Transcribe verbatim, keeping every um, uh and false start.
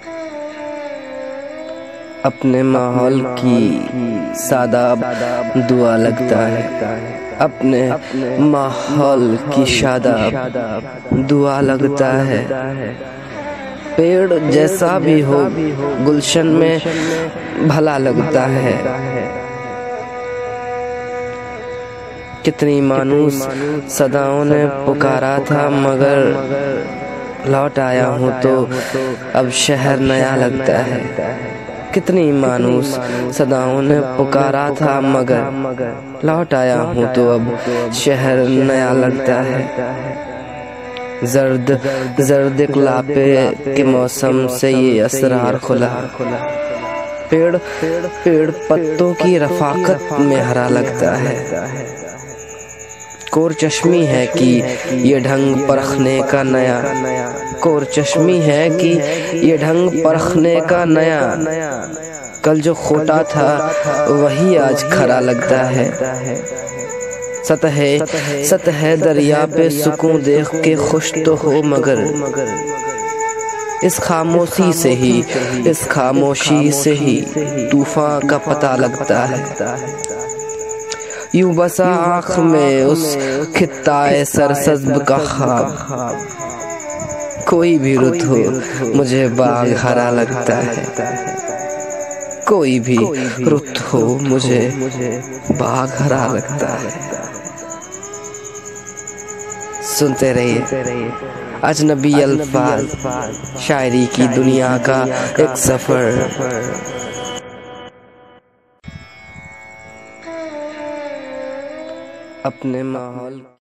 अपने माहौल की सादा दुआ लगता है, अपने माहौल की शादाब दुआ लगता है। पेड़ जैसा भी हो गुलशन में भला लगता है। कितनी मानूस सदाओं ने पुकारा था, मगर लौट आया हूँ तो अब शहर नया लगता है। कितनी मानूस सदाओं ने पुकारा था, मगर लौट आया हूँ तो अब शहर नया लगता है। जर्द जर्द गुलाबे के मौसम से ये असरार खुला, पेड़ पेड़ पत्तों की रफाकत में हरा लगता है। कोर चश्मी है कि ये ढंग परखने का नया, कोर चश्मी है कि ये ढंग परखने का नया। कल जो खोटा था वही आज खरा लगता है। सतह सतह दरिया पे सुकून देख के खुश तो हो, मगर इस खामोशी से ही इस खामोशी से ही तूफान का पता लगता है। यूं बसा आँख में उस खित्ताए सरसब्ज़ का ख्वाब, कोई भी रुत हो मुझे बाग हरा लगता है। कोई भी रुत हो मुझे बाग हरा लगता है। सुनते रहिए अजनबी अल्फाज, शायरी की दुनिया का एक सफर। अपने माहौल